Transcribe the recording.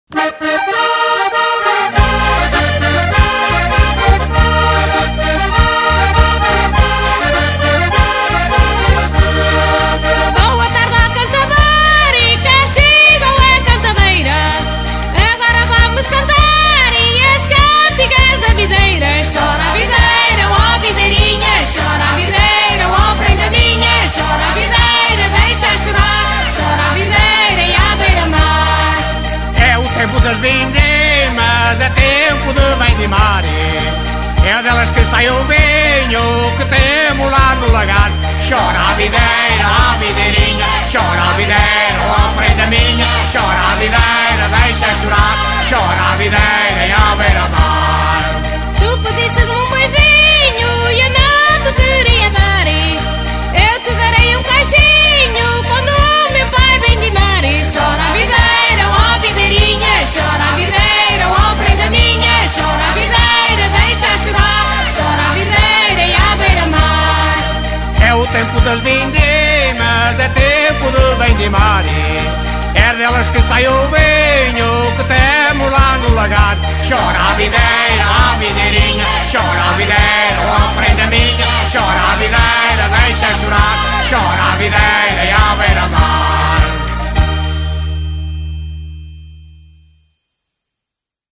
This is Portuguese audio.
Das vindimas, é tempo de vendimar. É delas que sai o vinho que temos lá no lagar. Chora a videirinha, chora a videira, ó prenda minha. Chora a videira, deixa chorar, chora a videira e à beira-mar. Tu pediste-me um beijinho e eu não te queria dar. Eu te darei um caixinho quando o meu pai vendimar. Chora a videira, ó videirinha, chora a videira, ó prenda minha. Chora a videira, deixa chorar, chora a videira e à beira-mar. É o tempo das vindimas, é tempo de vendimar. É delas que sai o vinho que temos lá no lagar. Chora a videirinha, chora a videira, ó prenda minha. Chora a videira, deixa chorar, chora a videira